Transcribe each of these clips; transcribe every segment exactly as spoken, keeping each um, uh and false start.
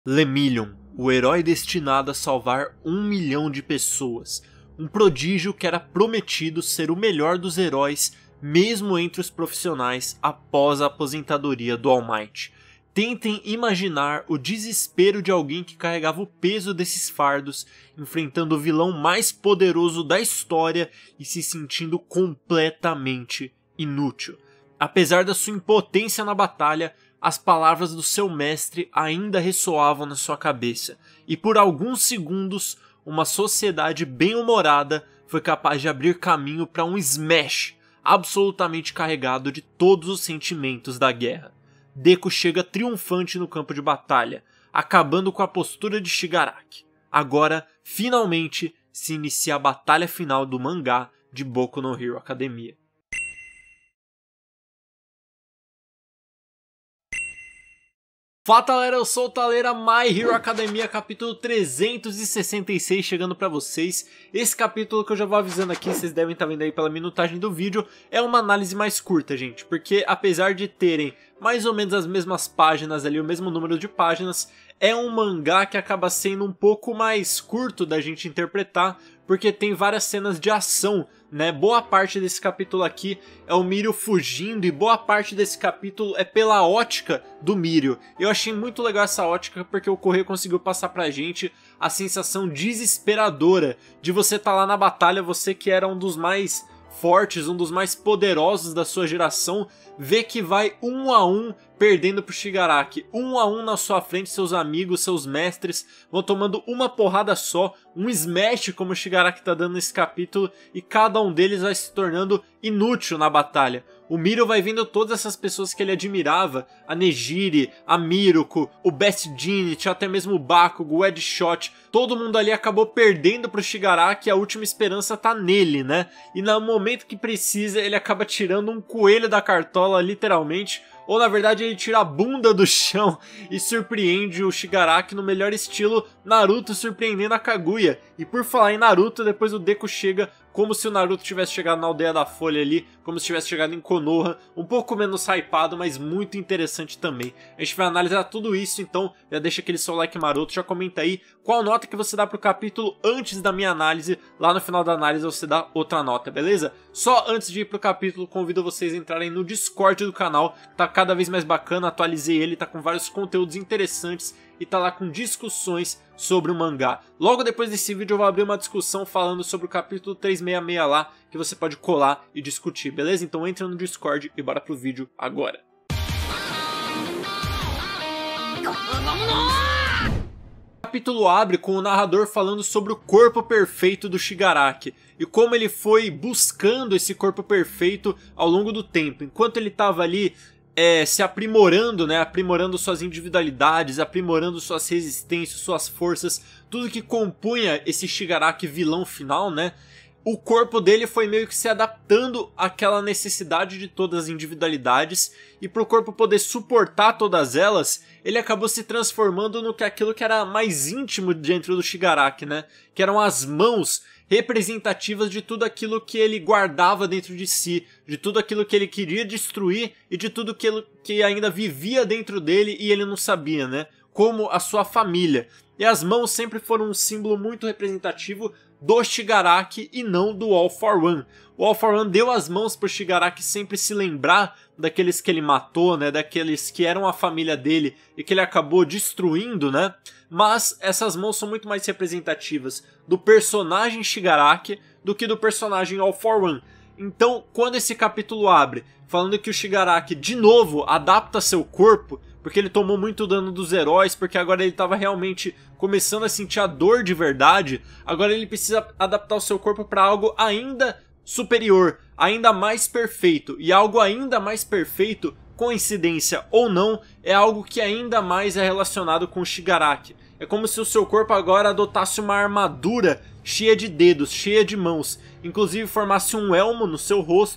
Lemillion, o herói destinado a salvar um milhão de pessoas. Um prodígio que era prometido ser o melhor dos heróis, mesmo entre os profissionais após a aposentadoria do All Might. Tentem imaginar o desespero de alguém que carregava o peso desses fardos, enfrentando o vilão mais poderoso da história e se sentindo completamente inútil. Apesar da sua impotência na batalha, as palavras do seu mestre ainda ressoavam na sua cabeça, e por alguns segundos, uma sociedade bem-humorada foi capaz de abrir caminho para um Smash absolutamente carregado de todos os sentimentos da guerra. Deku chega triunfante no campo de batalha, acabando com a postura de Shigaraki. Agora, finalmente, se inicia a batalha final do mangá de Boku no Hero Academia. Fala galera, eu sou o Taleira, My Hero Academia, capítulo trezentos e sessenta e seis chegando pra vocês. Esse capítulo que eu já vou avisando aqui, vocês devem estar vendo aí pela minutagem do vídeo, é uma análise mais curta, gente, porque apesar de terem mais ou menos as mesmas páginas ali, o mesmo número de páginas, é um mangá que acaba sendo um pouco mais curto da gente interpretar, porque tem várias cenas de ação, né? Boa parte desse capítulo aqui é o Mirio fugindo e boa parte desse capítulo é pela ótica do Mirio. Eu achei muito legal essa ótica porque o Correio conseguiu passar pra gente a sensação desesperadora de você estar lá na batalha, você que era um dos mais fortes, um dos mais poderosos da sua geração, vê que vai um a um perdendo pro Shigaraki, um a um na sua frente, seus amigos, seus mestres vão tomando uma porrada só, um smash como o Shigaraki tá dando nesse capítulo, e cada um deles vai se tornando inútil na batalha. O Mirio vai vendo todas essas pessoas que ele admirava, a Nejire, a Miruko, o Best Jeanist, até mesmo o Bakugo, o Edshot, todo mundo ali acabou perdendo pro Shigaraki, a última esperança tá nele, né? E no momento que precisa ele acaba tirando um coelho da cartola, literalmente, ou na verdade ele tira a bunda do chão e surpreende o Shigaraki no melhor estilo Naruto surpreendendo a Kaguya. E por falar em Naruto, depois o Deku chega como se o Naruto tivesse chegado na Aldeia da Folha ali, como se tivesse chegado em Konoha, um pouco menos hypado, mas muito interessante também. A gente vai analisar tudo isso, então já deixa aquele seu like maroto, já comenta aí qual nota que você dá pro capítulo antes da minha análise, lá no final da análise você dá outra nota, beleza? Só antes de ir pro capítulo, convido vocês a entrarem no Discord do canal, tá cada vez mais bacana, atualizei ele, tá com vários conteúdos interessantes e tá lá com discussões sobre o mangá. Logo depois desse vídeo eu vou abrir uma discussão falando sobre o capítulo trezentos e sessenta e seis lá, que você pode colar e discutir, beleza? Então entra no Discord e bora pro vídeo agora. O capítulo abre com o narrador falando sobre o corpo perfeito do Shigaraki e como ele foi buscando esse corpo perfeito ao longo do tempo. Enquanto ele estava ali É, se aprimorando, né, aprimorando suas individualidades, aprimorando suas resistências, suas forças, tudo que compunha esse Shigaraki vilão final, né, o corpo dele foi meio que se adaptando àquela necessidade de todas as individualidades, e para o corpo poder suportar todas elas, ele acabou se transformando no que aquilo que era mais íntimo dentro do Shigaraki, né, que eram as mãos representativas de tudo aquilo que ele guardava dentro de si, de tudo aquilo que ele queria destruir e de tudo que, ele, que ainda vivia dentro dele e ele não sabia, né? Como a sua família. E as mãos sempre foram um símbolo muito representativo do Shigaraki e não do All for One. O All for One deu as mãos pro Shigaraki sempre se lembrar daqueles que ele matou, né? Daqueles que eram a família dele e que ele acabou destruindo, né? Mas essas mãos são muito mais representativas do personagem Shigaraki do que do personagem All for One. Então, quando esse capítulo abre, falando que o Shigaraki de novo adapta seu corpo, porque ele tomou muito dano dos heróis, porque agora ele estava realmente começando a sentir a dor de verdade, agora ele precisa adaptar o seu corpo para algo ainda superior, ainda mais perfeito, e algo ainda mais perfeito, coincidência ou não, é algo que ainda mais é relacionado com o Shigaraki. É como se o seu corpo agora adotasse uma armadura cheia de dedos, cheia de mãos, inclusive formasse um elmo no seu rosto,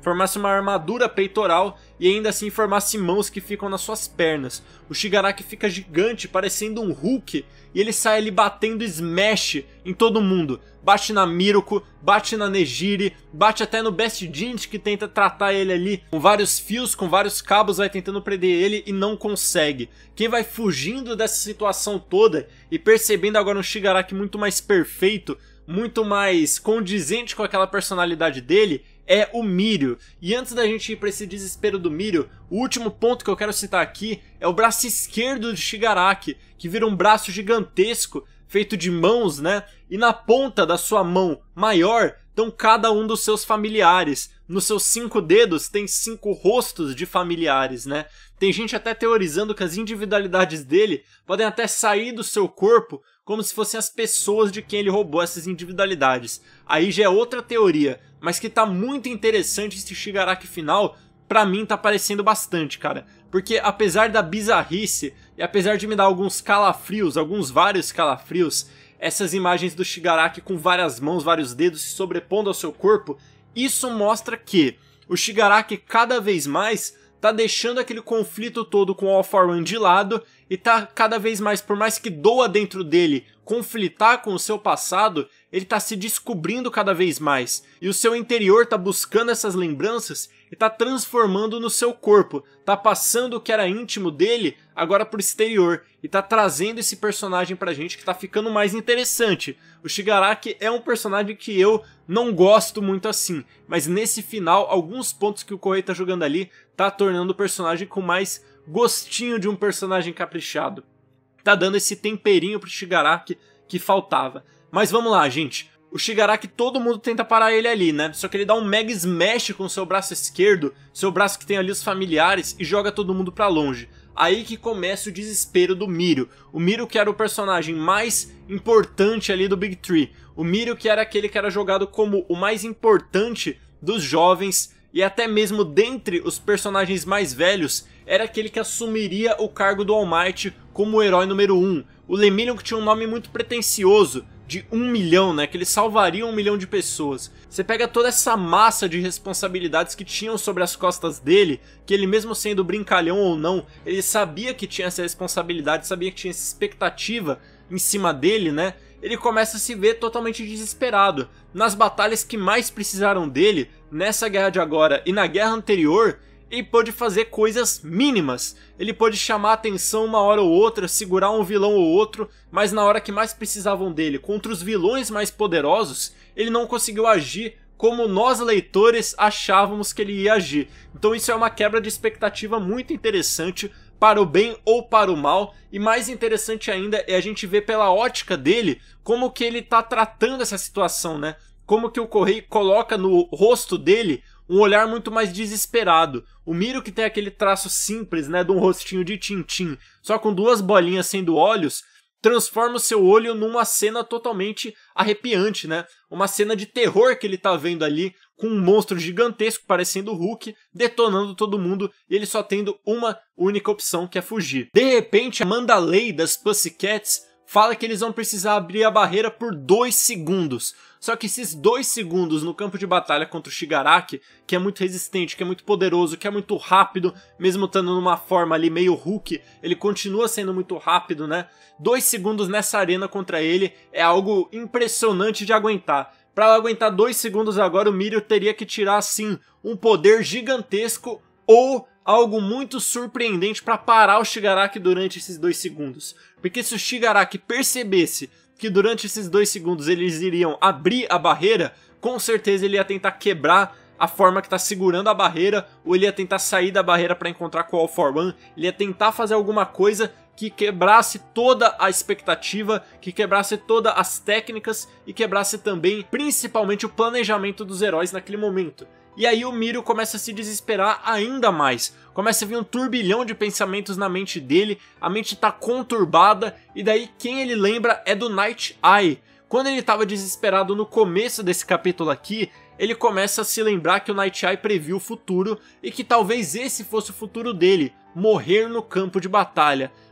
formasse uma armadura peitoral e ainda assim formasse mãos que ficam nas suas pernas. O Shigaraki fica gigante, parecendo um Hulk, e ele sai ali batendo smash em todo mundo. Bate na Miruko, bate na Nejire, bate até no Best Jeans, que tenta tratar ele ali com vários fios, com vários cabos, vai tentando prender ele e não consegue. Quem vai fugindo dessa situação toda e percebendo agora um Shigaraki muito mais perfeito, muito mais condizente com aquela personalidade dele, é o Mirio. E antes da gente ir para esse desespero do Mirio, o último ponto que eu quero citar aqui é o braço esquerdo de Shigaraki, que vira um braço gigantesco, feito de mãos, né? E na ponta da sua mão maior estão cada um dos seus familiares. Nos seus cinco dedos tem cinco rostos de familiares, né? Tem gente até teorizando que as individualidades dele podem até sair do seu corpo como se fossem as pessoas de quem ele roubou essas individualidades. Aí já é outra teoria, mas que tá muito interessante esse Shigaraki final, pra mim tá parecendo bastante, cara. Porque apesar da bizarrice, e apesar de me dar alguns calafrios, alguns vários calafrios, essas imagens do Shigaraki com várias mãos, vários dedos se sobrepondo ao seu corpo, isso mostra que o Shigaraki cada vez mais tá deixando aquele conflito todo com o All For One de lado e tá cada vez mais, por mais que doa dentro dele conflitar com o seu passado, ele tá se descobrindo cada vez mais. E o seu interior tá buscando essas lembranças e tá transformando no seu corpo. Tá passando o que era íntimo dele agora pro exterior. E tá trazendo esse personagem pra gente que tá ficando mais interessante. O Shigaraki é um personagem que eu não gosto muito assim. Mas nesse final, alguns pontos que o Kohei tá jogando ali tá tornando o personagem com mais gostinho de um personagem caprichado. Tá dando esse temperinho pro Shigaraki que faltava. Mas vamos lá, gente. O Shigaraki, todo mundo tenta parar ele ali, né? Só que ele dá um mega smash com o seu braço esquerdo, seu braço que tem ali os familiares, e joga todo mundo pra longe. Aí que começa o desespero do Mirio. O Mirio que era o personagem mais importante ali do Big Tree. O Mirio que era aquele que era jogado como o mais importante dos jovens, e até mesmo dentre os personagens mais velhos, era aquele que assumiria o cargo do All Might como o herói número um. O Lemillion, que tinha um nome muito pretensioso, de um milhão, né? Que ele salvaria um milhão de pessoas. Você pega toda essa massa de responsabilidades que tinham sobre as costas dele, que ele mesmo sendo brincalhão ou não, ele sabia que tinha essa responsabilidade, sabia que tinha essa expectativa em cima dele, né? Ele começa a se ver totalmente desesperado. Nas batalhas que mais precisaram dele, nessa guerra de agora e na guerra anterior, ele pôde fazer coisas mínimas. Ele pôde chamar a atenção uma hora ou outra, segurar um vilão ou outro, mas na hora que mais precisavam dele, contra os vilões mais poderosos, ele não conseguiu agir como nós leitores achávamos que ele ia agir. Então isso é uma quebra de expectativa muito interessante, para o bem ou para o mal, e mais interessante ainda é a gente ver pela ótica dele como que ele tá tratando essa situação, né? Como que o Kohei coloca no rosto dele um olhar muito mais desesperado. O Mirio, que tem aquele traço simples, né, de um rostinho de Tintin, só com duas bolinhas sendo olhos, transforma o seu olho numa cena totalmente arrepiante, né? Uma cena de terror que ele tá vendo ali, com um monstro gigantesco parecendo o Hulk, detonando todo mundo, e ele só tendo uma única opção, que é fugir. De repente, a Mandalay das Pussycats fala que eles vão precisar abrir a barreira por dois segundos. Só que esses dois segundos no campo de batalha contra o Shigaraki, que é muito resistente, que é muito poderoso, que é muito rápido, mesmo estando numa forma ali meio Hulk, ele continua sendo muito rápido, né? Dois segundos nessa arena contra ele é algo impressionante de aguentar. Para aguentar dois segundos agora, o Mirio teria que tirar, assim, um poder gigantesco ou algo muito surpreendente para parar o Shigaraki durante esses dois segundos. Porque se o Shigaraki percebesse que durante esses dois segundos eles iriam abrir a barreira, com certeza ele ia tentar quebrar a forma que está segurando a barreira, ou ele ia tentar sair da barreira para encontrar com o All For One, ele ia tentar fazer alguma coisa que quebrasse toda a expectativa, que quebrasse todas as técnicas e quebrasse também, principalmente, o planejamento dos heróis naquele momento. E aí o Mirio começa a se desesperar ainda mais. Começa a vir um turbilhão de pensamentos na mente dele, a mente tá conturbada, e daí quem ele lembra é do Night Eye. Quando ele estava desesperado no começo desse capítulo aqui, ele começa a se lembrar que o Night Eye previu o futuro e que talvez esse fosse o futuro dele, morrer no campo de batalha.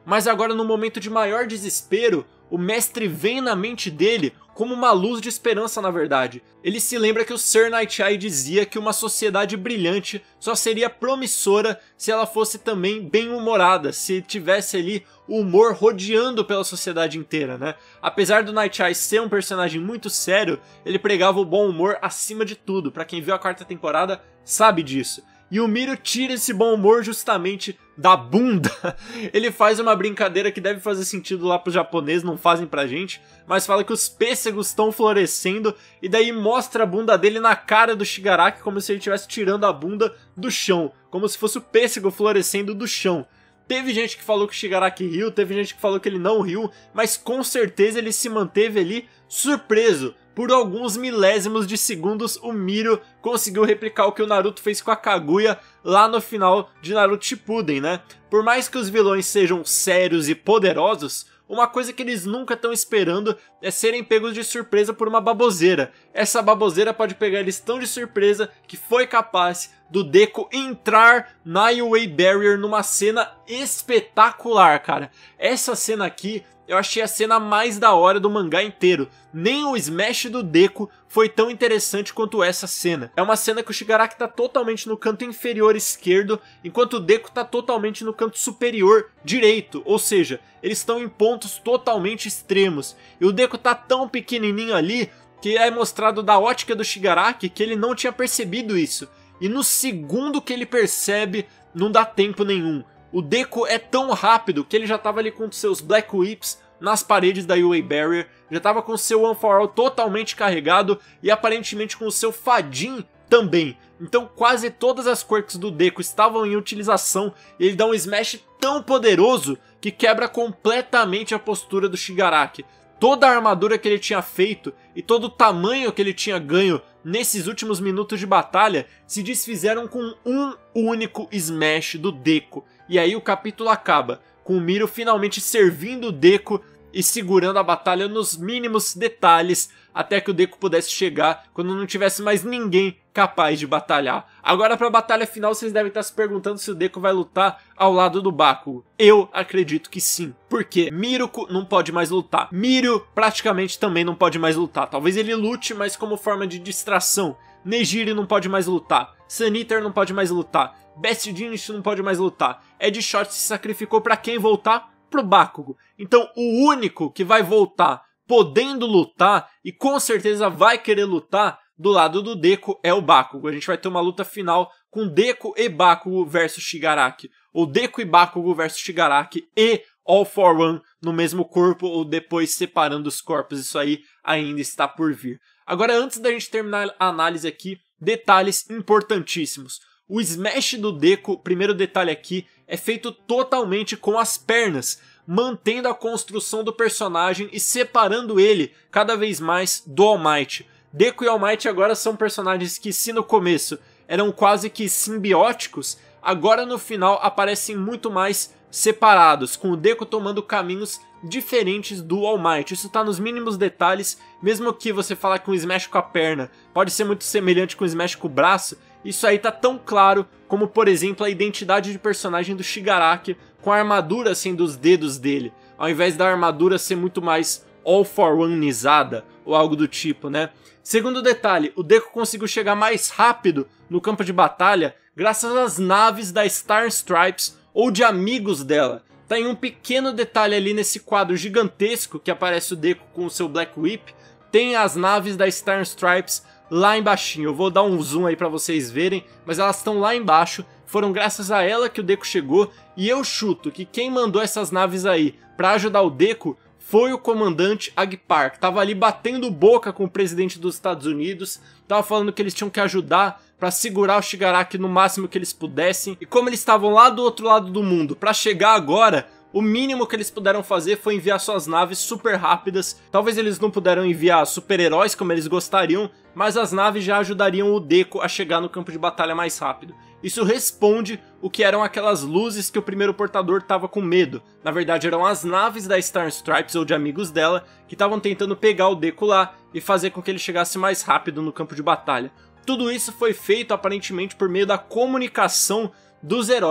Mas agora, no momento de maior desespero, o mestre vem na mente dele como uma luz de esperança, na verdade. Ele se lembra que o Sir Nighteye dizia que uma sociedade brilhante só seria promissora se ela fosse também bem-humorada, se tivesse ali o humor rodeando pela sociedade inteira, né? Apesar do Nighteye ser um personagem muito sério, ele pregava o bom humor acima de tudo. Pra quem viu a quarta temporada, sabe disso. E o Miro tira esse bom humor justamente da bunda. Ele faz uma brincadeira que deve fazer sentido lá pros japoneses, não fazem pra gente, mas fala que os pêssegos estão florescendo e daí mostra a bunda dele na cara do Shigaraki como se ele estivesse tirando a bunda do chão, como se fosse o pêssego florescendo do chão. Teve gente que falou que o Shigaraki riu, teve gente que falou que ele não riu, mas com certeza ele se manteve ali surpreso. Por alguns milésimos de segundos, o Miro conseguiu replicar o que o Naruto fez com a Kaguya lá no final de Naruto Shippuden, né? Por mais que os vilões sejam sérios e poderosos, uma coisa que eles nunca estão esperando é serem pegos de surpresa por uma baboseira. Essa baboseira pode pegar eles tão de surpresa que foi capaz do Deku entrar na Nine-Way Barrier numa cena espetacular, cara. Essa cena aqui eu achei a cena mais da hora do mangá inteiro. Nem o Smash do Deku foi tão interessante quanto essa cena. É uma cena que o Shigaraki tá totalmente no canto inferior esquerdo, enquanto o Deku tá totalmente no canto superior direito. Ou seja, eles estão em pontos totalmente extremos. E o Deku tá tão pequenininho ali que é mostrado da ótica do Shigaraki que ele não tinha percebido isso. E no segundo que ele percebe, não dá tempo nenhum. O Deku é tão rápido que ele já tava ali com seus Black Whips nas paredes da Nine-Way Barrier, já tava com seu One for All totalmente carregado e aparentemente com o seu Fadin também. Então quase todas as quirks do Deku estavam em utilização e ele dá um smash tão poderoso que quebra completamente a postura do Shigaraki. Toda a armadura que ele tinha feito e todo o tamanho que ele tinha ganho nesses últimos minutos de batalha se desfizeram com um único smash do Deku. E aí o capítulo acaba com o Miro finalmente servindo o Deku e segurando a batalha nos mínimos detalhes até que o Deku pudesse chegar quando não tivesse mais ninguém capaz de batalhar. Agora para a batalha final vocês devem estar se perguntando se o Deku vai lutar ao lado do Bakugo. Eu acredito que sim, porque Miruko não pode mais lutar. Mirio praticamente também não pode mais lutar. Talvez ele lute, mas como forma de distração. Nejiri não pode mais lutar. Sun Eater não pode mais lutar. Best Jeanist não pode mais lutar. Ed Short se sacrificou para quem voltar? Pro Bakugo. Então o único que vai voltar podendo lutar e com certeza vai querer lutar do lado do Deku é o Bakugo. A gente vai ter uma luta final com Deku e Bakugo versus Shigaraki. Ou Deku e Bakugo versus Shigaraki e All for One no mesmo corpo ou depois separando os corpos. Isso aí ainda está por vir. Agora, antes da gente terminar a análise aqui, detalhes importantíssimos. O smash do Deku, primeiro detalhe aqui, é feito totalmente com as pernas, mantendo a construção do personagem e separando ele cada vez mais do All Might. Deku e All Might agora são personagens que, se no começo eram quase que simbióticos, agora no final aparecem muito mais separados, com o Deku tomando caminhos diferentes do All Might. Isso tá nos mínimos detalhes, mesmo que você falar que um smash com a perna pode ser muito semelhante com um smash com o braço, isso aí tá tão claro como, por exemplo, a identidade de personagem do Shigaraki com a armadura assim dos dedos dele, ao invés da armadura ser muito mais All for One-izada ou algo do tipo, né? Segundo detalhe, o Deku conseguiu chegar mais rápido no campo de batalha graças às naves da Star Stripes ou de amigos dela. Tá em um pequeno detalhe ali nesse quadro gigantesco que aparece o Deku com o seu Black Whip, tem as naves da Star Stripes lá embaixo. Eu vou dar um zoom aí pra vocês verem, mas elas estão lá embaixo. Foram graças a ela que o Deku chegou, e eu chuto que quem mandou essas naves aí pra ajudar o Deku foi o comandante Agpar, que tava ali batendo boca com o presidente dos Estados Unidos, tava falando que eles tinham que ajudar pra segurar o Shigaraki no máximo que eles pudessem, e como eles estavam lá do outro lado do mundo pra chegar agora, o mínimo que eles puderam fazer foi enviar suas naves super rápidas. Talvez eles não puderam enviar super-heróis como eles gostariam, mas as naves já ajudariam o Deku a chegar no campo de batalha mais rápido. Isso responde o que eram aquelas luzes que o primeiro portador estava com medo. Na verdade eram as naves da Star Stripes ou de amigos dela que estavam tentando pegar o Deku lá e fazer com que ele chegasse mais rápido no campo de batalha. Tudo isso foi feito aparentemente por meio da comunicação dos heróis.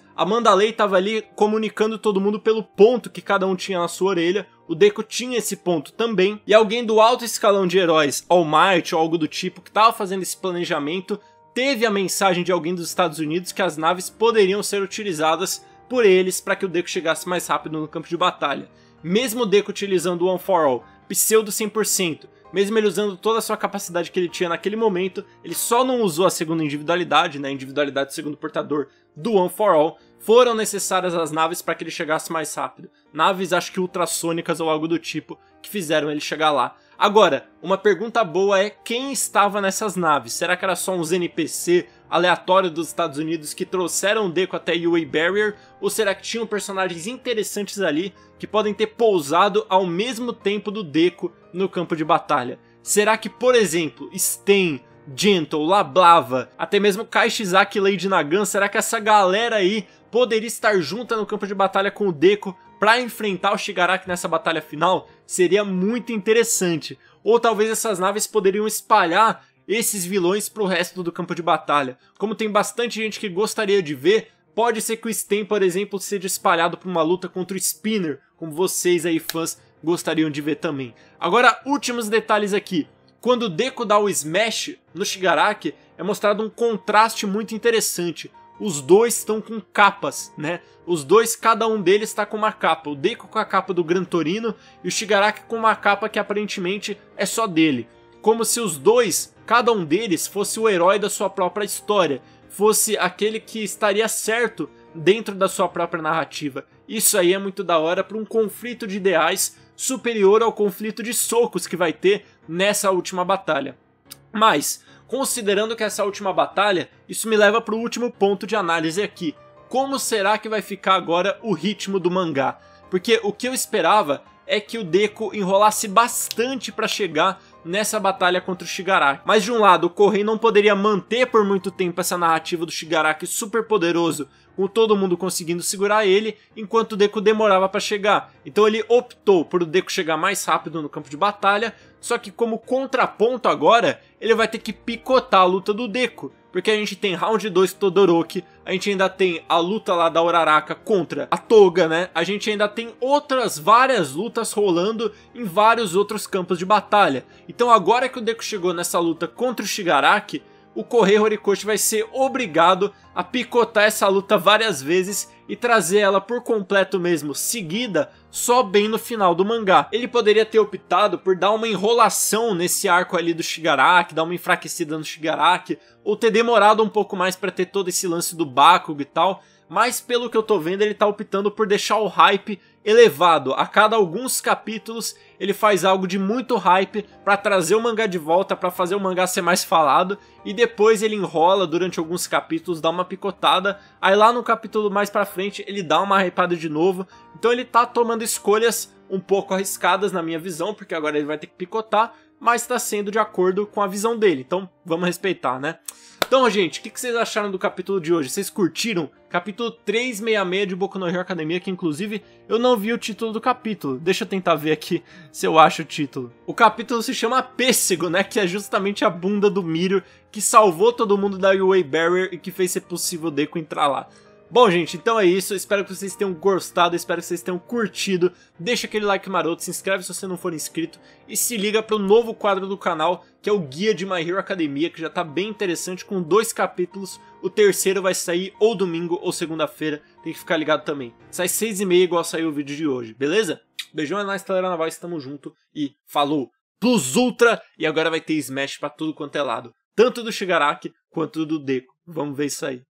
A Mandalay tava ali comunicando todo mundo pelo ponto que cada um tinha na sua orelha. O Deku tinha esse ponto também. E alguém do alto escalão de heróis, All Might ou algo do tipo, que tava fazendo esse planejamento, teve a mensagem de alguém dos Estados Unidos que as naves poderiam ser utilizadas por eles para que o Deku chegasse mais rápido no campo de batalha. Mesmo o Deku utilizando o One for All, pseudo cem por cento, mesmo ele usando toda a sua capacidade que ele tinha naquele momento, ele só não usou a segunda individualidade, né, a individualidade do segundo portador do One for All. Foram necessárias as naves para que ele chegasse mais rápido. Naves, acho que ultrassônicas ou algo do tipo, que fizeram ele chegar lá. Agora, uma pergunta boa é quem estava nessas naves? Será que era só uns N P C aleatórios dos Estados Unidos que trouxeram o Deku até U A Barrier? Ou será que tinham personagens interessantes ali que podem ter pousado ao mesmo tempo do Deku no campo de batalha? Será que, por exemplo, Stain, Gentle, Lablava, até mesmo Kai Shizaki e Lady Nagan, será que essa galera aí poderia estar junta no campo de batalha com o Deku para enfrentar o Shigaraki nessa batalha final? Seria muito interessante. Ou talvez essas naves poderiam espalhar esses vilões para o resto do campo de batalha. Como tem bastante gente que gostaria de ver, pode ser que o Stain, por exemplo, seja espalhado para uma luta contra o Spinner, como vocês aí fãs gostariam de ver também. Agora, últimos detalhes aqui. Quando o Deku dá o Smash no Shigaraki, é mostrado um contraste muito interessante. Os dois estão com capas, né? Os dois, cada um deles está com uma capa. O Deku com a capa do Gran Torino e o Shigaraki com uma capa que aparentemente é só dele. Como se os dois, cada um deles, fosse o herói da sua própria história. Fosse aquele que estaria certo dentro da sua própria narrativa. Isso aí é muito da hora para um conflito de ideais superior ao conflito de socos que vai ter nessa última batalha. Mas, considerando que essa última batalha, isso me leva para o último ponto de análise aqui. Como será que vai ficar agora o ritmo do mangá? Porque o que eu esperava é que o Deku enrolasse bastante para chegar nessa batalha contra o Shigaraki. Mas de um lado, o Kohen não poderia manter por muito tempo essa narrativa do Shigaraki super poderoso, com todo mundo conseguindo segurar ele, enquanto o Deku demorava para chegar. Então ele optou por o Deku chegar mais rápido no campo de batalha, só que como contraponto agora, ele vai ter que picotar a luta do Deku. Porque a gente tem Round dois Todoroki, a gente ainda tem a luta lá da Uraraka contra a Toga, né? A gente ainda tem outras várias lutas rolando em vários outros campos de batalha. Então agora que o Deku chegou nessa luta contra o Shigaraki, o Kohei Horikoshi vai ser obrigado a picotar essa luta várias vezes e trazer ela por completo mesmo, seguida, só bem no final do mangá. Ele poderia ter optado por dar uma enrolação nesse arco ali do Shigaraki, dar uma enfraquecida no Shigaraki, ou ter demorado um pouco mais para ter todo esse lance do Bakugo e tal, mas pelo que eu tô vendo ele tá optando por deixar o hype elevado. A cada alguns capítulos ele faz algo de muito hype para trazer o mangá de volta, para fazer o mangá ser mais falado, e depois ele enrola durante alguns capítulos, dá uma picotada, aí lá no capítulo mais pra frente ele dá uma hypada de novo. Então ele tá tomando escolhas um pouco arriscadas na minha visão, porque agora ele vai ter que picotar, mas tá sendo de acordo com a visão dele, então vamos respeitar, né? Então, gente, o que vocês acharam do capítulo de hoje? Vocês curtiram? Capítulo trezentos e sessenta e seis de Boku no Hero Academia, que inclusive eu não vi o título do capítulo. Deixa eu tentar ver aqui se eu acho o título. O capítulo se chama Pêssego, né? Que é justamente a bunda do Mirio que salvou todo mundo da U A Barrier e que fez ser possível o Deku entrar lá. Bom, gente, então é isso. Espero que vocês tenham gostado, espero que vocês tenham curtido. Deixa aquele like maroto, se inscreve se você não for inscrito e se liga para o novo quadro do canal, que é o Guia de My Hero Academia, que já tá bem interessante, com dois capítulos. O terceiro vai sair ou domingo ou segunda-feira, tem que ficar ligado também. Sai seis e meia igual saiu o vídeo de hoje, beleza? Beijão, é nóis, galera naval, estamos junto e falou! Plus Ultra! E agora vai ter Smash pra tudo quanto é lado, tanto do Shigaraki quanto do Deku. Vamos ver isso aí.